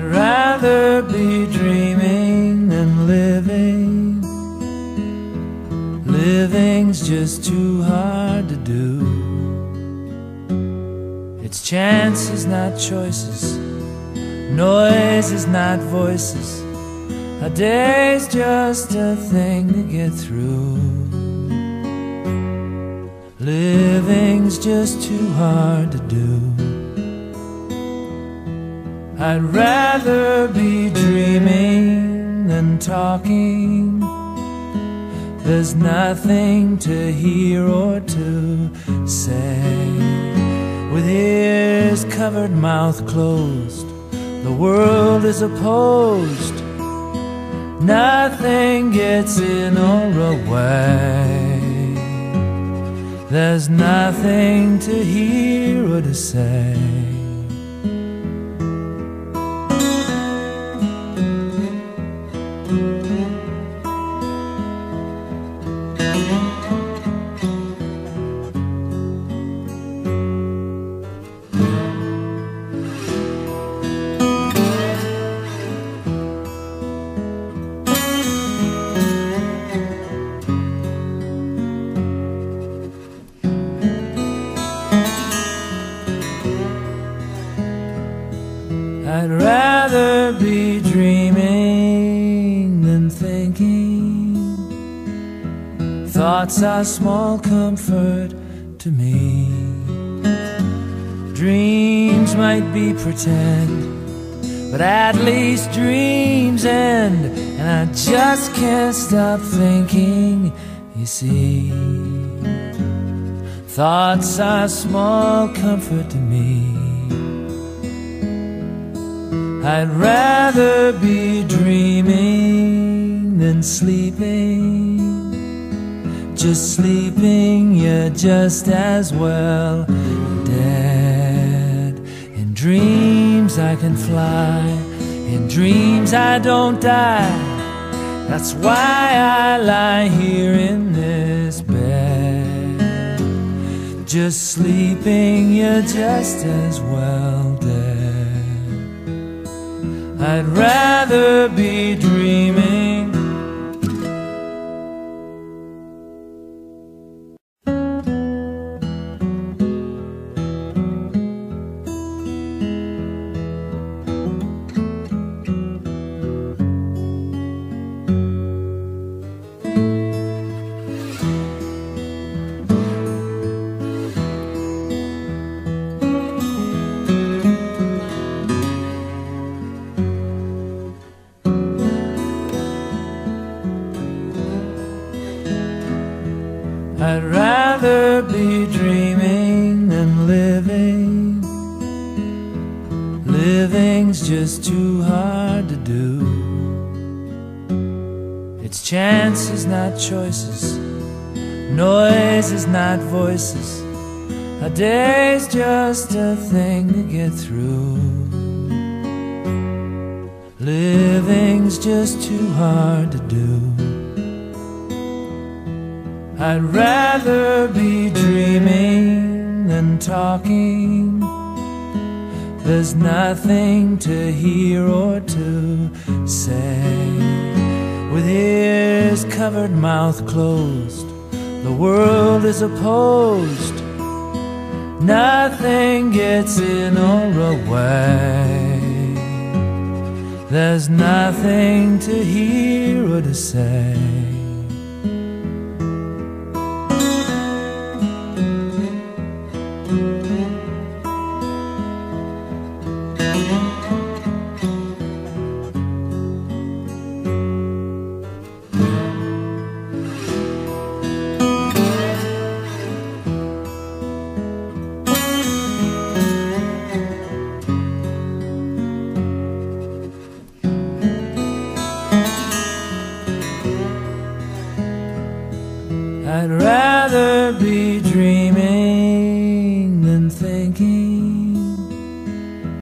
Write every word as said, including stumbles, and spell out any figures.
I'd rather be dreaming than living. Living's just too hard to do. It's chances, not choices. Noise is not voices. A day's just a thing to get through. Living's just too hard to do. I'd rather be dreaming than talking. There's nothing to hear or to say. With ears covered, mouth closed, the world is opposed. Nothing gets in or away. There's nothing to hear or to say. I'd rather be dreaming than thinking. Thoughts are small comfort to me. Dreams might be pretend, but at least dreams end. And I just can't stop thinking, you see. Thoughts are small comfort to me. I'd rather be dreaming than sleeping. Just sleeping, you're just as well dead. In dreams I can fly, in dreams I don't die. That's why I lie here in this bed. Just sleeping, you're just as well dead. I'd rather be dreaming. I'd rather be dreaming than living. Living's just too hard to do. It's chances, not choices. Noise is not voices. A day's just a thing to get through. Living's just too hard to do. I'd rather be dreaming than talking. There's nothing to hear or to say. With ears covered, mouth closed, the world is opposed. Nothing gets in or away. There's nothing to hear or to say. I'd rather be dreaming